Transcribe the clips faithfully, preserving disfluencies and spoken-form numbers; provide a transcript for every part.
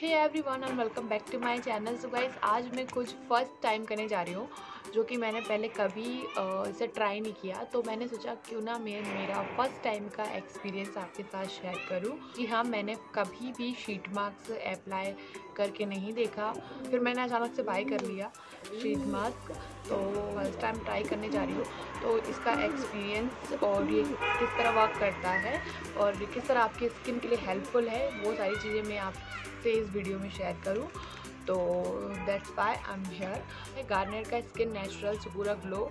Hey everyone and welcome back to my channel. So guys, आज मैं कुछ first time करने जा रही हूँ जो कि मैंने पहले कभी uh, इसे ट्राई नहीं किया। तो मैंने सोचा क्यों ना मैं मेरा फर्स्ट टाइम का एक्सपीरियंस आपके साथ शेयर करूँ। जी हाँ, मैंने कभी भी शीट मास्क अप्लाई करके नहीं देखा, फिर मैंने अचानक से बाय कर लिया शीट मास्क। तो फर्स्ट टाइम ट्राई करने जा रही हूँ, तो इसका एक्सपीरियंस और ये किस तरह वर्क करता है और किस तरह आपकी स्किन के लिए हेल्पफुल है, वो सारी चीज़ें मैं आपसे इस वीडियो में शेयर करूँ। तो that's why I am here. Garnier का स्किन नेचुरल सुगुरा ग्लो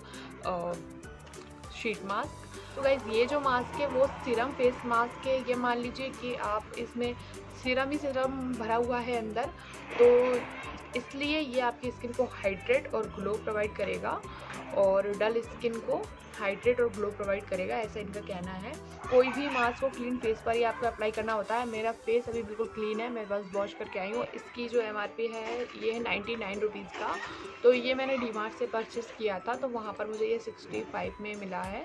शीट मास्क। तो गाइज, ये जो मास्क है वो सीरम फेस मास्क है। ये मान लीजिए कि आप इसमें सीरम ही सीरम भरा हुआ है अंदर, तो इसलिए ये आपकी स्किन को हाइड्रेट और ग्लो प्रोवाइड करेगा और डल स्किन को हाइड्रेट और ग्लो प्रोवाइड करेगा, ऐसा इनका कहना है। कोई भी मास्क को क्लीन फेस पर ही आपको अप्लाई करना होता है। मेरा फेस अभी बिल्कुल क्लीन है, मैं बस वॉश करके आई हूँ। इसकी जो एम आर पी है ये है नाइन्टी नाइन रुपीज़ का। तो ये मैंने डी मार्ट से परचेस किया था, तो वहाँ पर मुझे ये सिक्सटी फाइव में मिला है।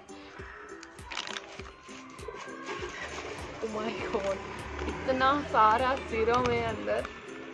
ओह माय गॉड, इतना सारा सीरम है अंदर।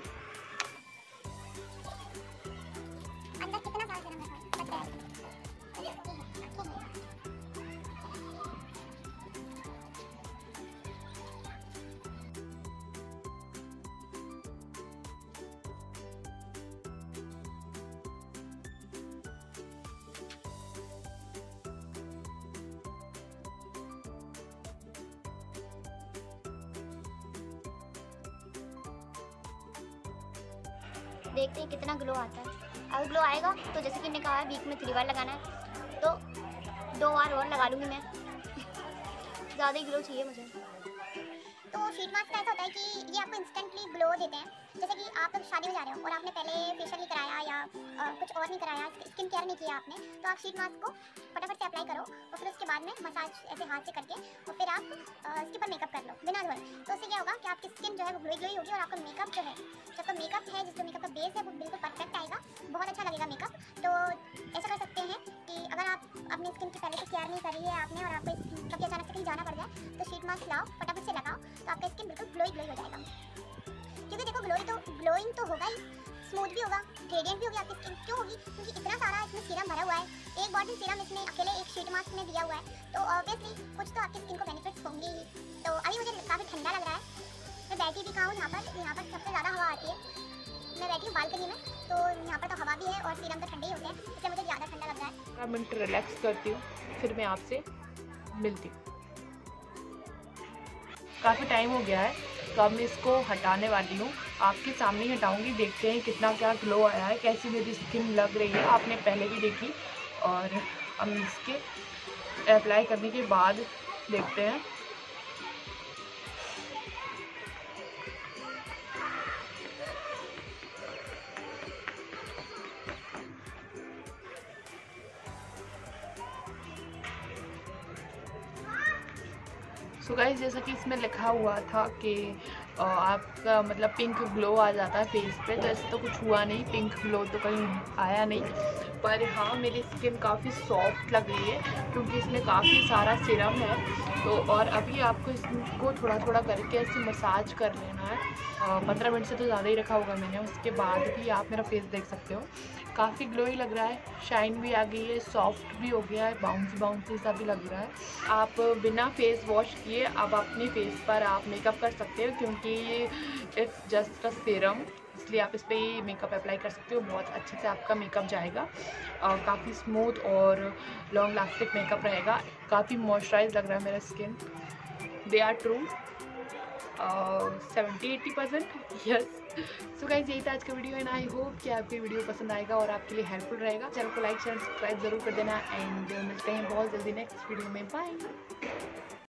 देखते हैं कितना ग्लो आता है। अगर ग्लो आएगा तो जैसे कि हमने कहा है वीक में थ्री बार लगाना है, तो दो बार और लगा लूँगी मैं। ज़्यादा ही ग्लो चाहिए मुझे। तो शीट मास्क का ऐसा होता है कि ये आपको इंस्टेंटली ग्लो देते हैं। जैसे कि आप शादी में जा रहे हो और आपने पहले फेशियल नहीं कराया या आ, कुछ और नहीं कराया, स्किन केयर नहीं किया आपने, तो आप शीट मास्क को फटाफट से अप्लाई करो और फिर उसके बाद में मसाज ऐसे हाथ से करके और फिर आप इसके ऊपर मेकअप कर लो बिना धोए। तो उससे क्या होगा कि आपकी स्किन जो है वो ग्लोई ग्लोई होगी और आपका मेकअप जो है, जो आपका मेकअप है, जिसका मेकअप का बेस है, वो बिल्कुल परफेक्ट आएगा, बहुत अच्छा लगेगा मेकअप। तो ऐसा कर सकते हैं कि अगर आप अपनी स्किन की पहले से केयर नहीं करी है आपने और आपको कभी अचानक से कहीं जाना पड़ जाए, तो शीट मास्क लाओ, फटाफट से लगाओ, तो आपका स्किन बिल्कुल ग्लोई ग्लोई हो जाएगा। क्योंकि देखो, ग्लोई तो ग्लोइंग तो होगा ही, स्मूथ भी होगा, रेडिएंट भी होगी आपकी स्किन। क्यों होगी? क्योंकि इतना सारा इसमें सीरम भरा हुआ है। एक बॉटल सीरम इसमें अकेले एक शीट मास्क में दिया हुआ है, तो ऑब्वियसली कुछ तो आपकी स्किन को बेनिफिट्स होंगे ही। तो अभी मुझे काफ़ी ठंडा लग रहा है, मैं बैठी भी खाऊँ यहाँ पर, यहाँ पर सबसे ज़्यादा हवा आती है। मैं बैठी हूँ बालकनी में, तो यहाँ पर तो हवा भी है और सीरम तो ठंडे ही होते हैं, इसलिए मुझे ज़्यादा ठंडा लग रहा है। पंद्रह मिनट रिलैक्स करती हूँ, फिर मैं आपसे मिलती हूँ। काफ़ी टाइम हो गया है, तो अब मैं इसको हटाने वाली हूँ, आपके सामने ही हटाऊँगी। देखते हैं कितना क्या ग्लो आया है, कैसी मेरी स्किन लग रही है। आपने पहले भी देखी और अब इसके अप्लाई करने के बाद देखते हैं। सो गाइस, जैसा कि इसमें लिखा हुआ था कि आपका मतलब पिंक ग्लो आ जाता है फेस पे, तो ऐसे तो कुछ हुआ नहीं, पिंक ग्लो तो कहीं आया नहीं। पर हाँ, मेरी स्किन काफ़ी सॉफ्ट लग रही है क्योंकि इसमें काफ़ी सारा सीरम है। तो और अभी आपको इसको थोड़ा थोड़ा करके ऐसे मसाज कर लेना है। पंद्रह मिनट से तो ज़्यादा ही रखा होगा मैंने। उसके बाद भी आप मेरा फेस देख सकते हो, काफ़ी ग्लोई लग रहा है, शाइन भी आ गई है, सॉफ्ट भी हो गया है, बाउंसी बाउंसी सा भी लग रहा है। आप बिना फेस वॉश किए अब अपने फेस पर आप मेकअप कर सकते हो, क्योंकि इट्स जस्ट अ सीरम, इसलिए आप इस पर ही मेकअप अप्लाई कर सकते हो। बहुत अच्छे से आपका मेकअप जाएगा, काफ़ी स्मूथ और लॉन्ग लास्टिक मेकअप रहेगा। काफ़ी मॉइस्चराइज लग रहा है मेरा skin. They are true seventy eighty percent yes. So guys, यही था आज का वीडियो एंड आई होप कि आपको वीडियो पसंद आएगा और आपके लिए हेल्पफुल रहेगा। चैनल को लाइक शेयर सब्सक्राइब जरूर कर देना एंड मिलते हैं बहुत जल्दी नेक्स्ट वीडियो में। बाय।